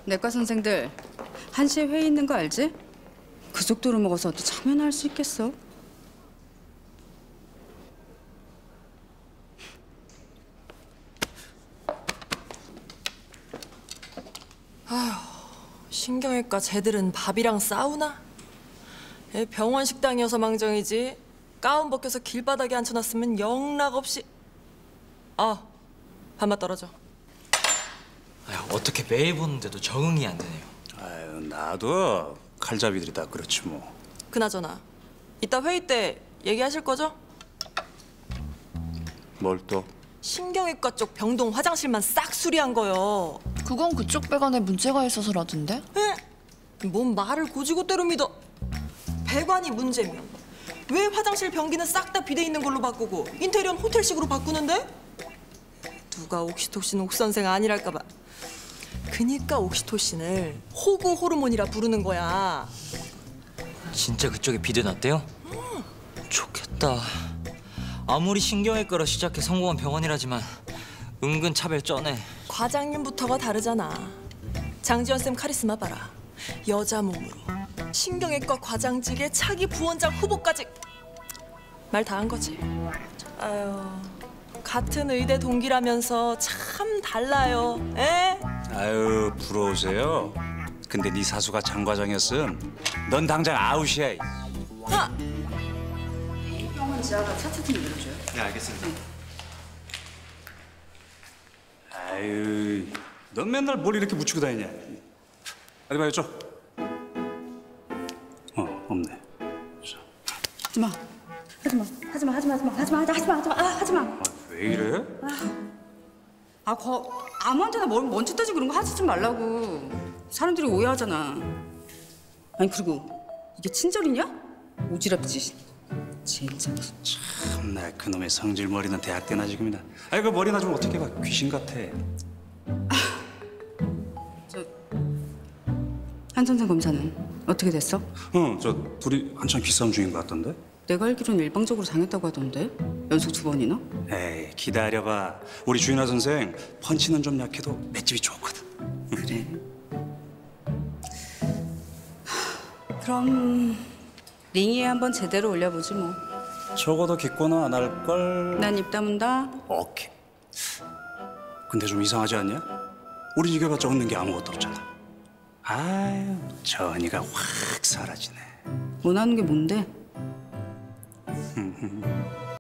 내과 선생들 1시에 회의 있는 거 알지? 그 속도로 먹어서 어떻게 참여나 할 수 있겠어? 신경외과 쟤들은 밥이랑 싸우나? 애 병원 식당이어서 망정이지. 가운 벗겨서 길바닥에 앉혀놨으면 영락없이. 밥맛 떨어져. 아유, 어떻게 매일 보는데도 적응이 안 되네요. 아유, 나도 칼잡이들이 다 그렇지 뭐. 그나저나 이따 회의 때 얘기하실 거죠? 뭘 또? 신경외과 쪽 병동 화장실만 싹 수리한 거요. 그건 그쪽 배관에 문제가 있어서라던데? 에? 뭔 말을 고지고대로 믿어. 배관이 문제면 왜 화장실 변기는 싹 다 비대 있는 걸로 바꾸고 인테리어는 호텔식으로 바꾸는데? 누가 옥시토신 옥선생 아니랄까 봐. 그니까 옥시토신을 호구 호르몬이라 부르는 거야. 진짜 그쪽에 비대 났대요? 좋겠다. 아무리 신경외과로 시작해 성공한 병원이라지만 은근 차별 쩌네. 과장님부터가 다르잖아. 장지연 쌤 카리스마 봐라. 여자 몸으로 신경외과 과장직에 차기 부원장 후보까지. 말 다 한 거지. 아유, 같은 의대 동기라면서 참 달라요. 에? 아유, 부러우세요? 근데 네 사수가 장 과장이었음. 넌 당장 아웃이야. 병원 지하가 차차 좀 밀어줘요. 네, 알겠습니다. 아유, 넌 맨날 뭘 이렇게 묻히고 다니냐? 어디 봐요, 좀. 없네. 하지마. 하지마. 왜 이래? 아무한테나 먼저 따지고 그런 거 하지 좀 말라고. 사람들이 오해하잖아. 아니 그리고 이게 친절이냐? 오지랖지. 진짜. 참나 그놈의 성질 머리는 대학 때나 지금이나. 아이 그 머리나 좀 어떻게 봐. 귀신 같아. 한 선생 검사는 어떻게 됐어? 저 둘이 한참 기싸움 중인 것 같던데? 내가 알기로는 일방적으로 당했다고 하던데? 연속 2번이나? 에이 기다려봐. 우리 주인아 선생 펀치는 좀 약해도 맷집이 좋거든. 그래. 그럼 링위에 한번 제대로 올려보지 뭐. 적어도 기권은 안 할걸. 난 입 다문다. 오케이. 근데 좀 이상하지 않냐? 우리 이겨봤자 얻는 게 아무것도 없잖아. 아유 전이가 확 사라지네. 원하는 게 뭔데?